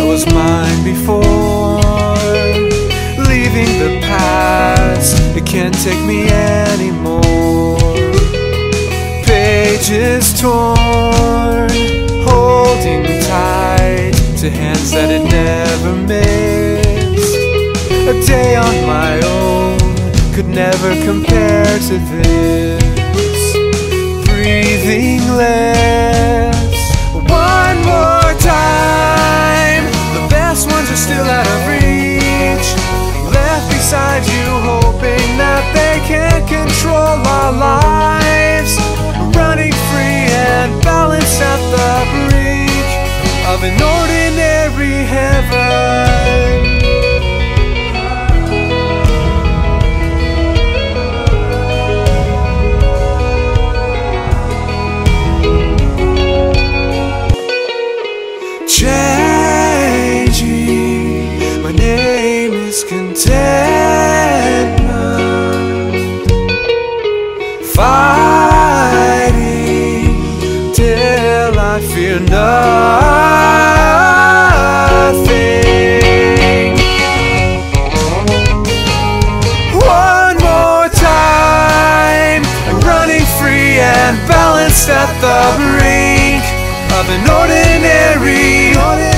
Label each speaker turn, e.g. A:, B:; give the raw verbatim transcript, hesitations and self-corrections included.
A: that was mine before. Leaving the past, it can't take me anymore. Pages torn, holding tight to hands that it never missed. A day on my own could never compare to this. Breathing less, one more time. The best ones are still out of reach, left beside you, hoping that they can't control our lives. Running free and balanced at the brink of an ordinary heaven. Changing, my name is contentment. Fighting till I fear nothing. One more time, running free and balanced at the brink of an ordinary, ordinary